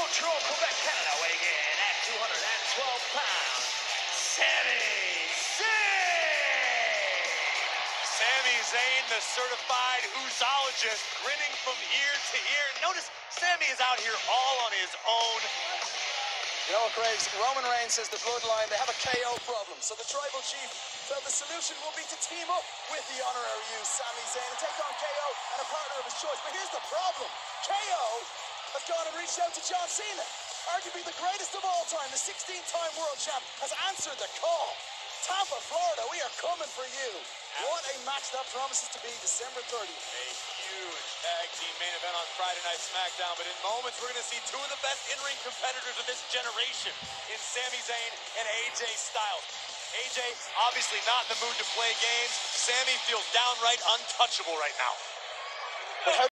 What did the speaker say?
Montreal, Quebec, Canada, weighing in at 212 pounds, Sami Zayn. Sami Zayn, the certified Oozologist, grinning from ear to ear. Notice Sami is out here all on his own. You know what, Graves? Roman Reigns says the Bloodline, they have a KO problem. So the Tribal Chief felt the solution will be to team up with the honorary youth, Sami Zayn, and take on KO and a partner of his choice. But here's the problem. KO has gone and reached out to John Cena. Arguably the greatest of all time, the 16-time world champ, has answered the call. Tampa, Florida, we are coming for you. What a match that promises to be December 30th. A huge tag team main event on Friday Night SmackDown, but in moments we're going to see two of the best in-ring competitors of this generation in Sami Zayn and AJ Styles. AJ obviously not in the mood to play games. Sami feels downright untouchable right now. But how